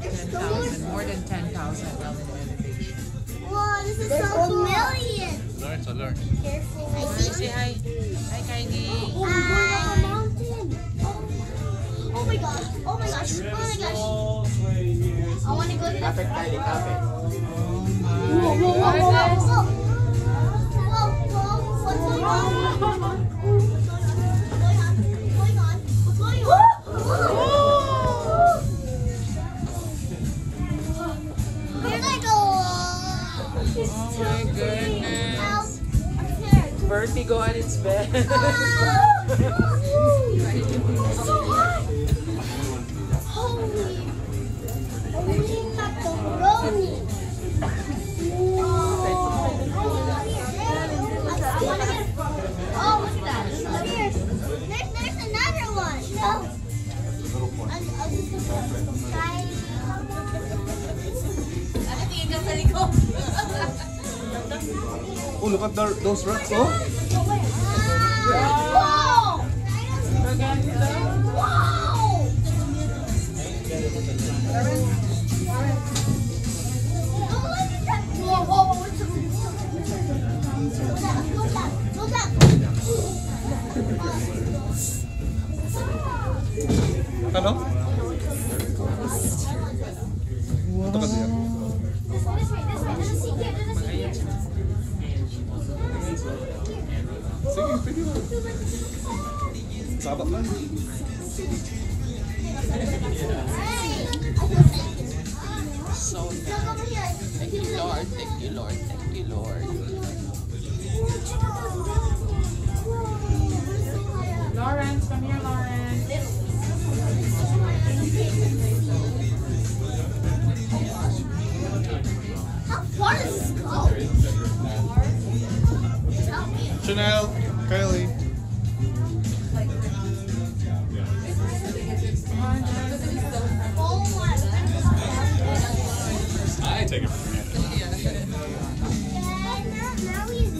10,000, more than 10,000 down in elevation. Wow, this is so familiar. Alert, alert. Careful. I see. Say hi. Hi, Kylie. Oh, we're going up a mountain. Oh my gosh. Oh my gosh. Oh my gosh. I want to go to the... Kapit, Kylie, kapit. Oh Whoa, my whoa, whoa, whoa, goodness. whoa. Whoa, whoa. What's going on? What's going on? Where'd I go? Oh my goodness. Vertigo on its bed. So hot. Holy. Holy macaroni. Oh, look at that. There's another one. No. I'll just try. Oh, look at those rocks, oh. Whoa! Wow! Whoa, whoa, what's the... Go back. Ano? Ito kasi yan. This way. There's a seat here. Sige, pwede mo. Sabak lang. So nice. Thank you, Lord. Thank you, Lord. Thank you, Lord. Lawrence, come here, Lawrence. How far does this go? Chanel, Kylie. Oh my God. I take it for granted. Now he's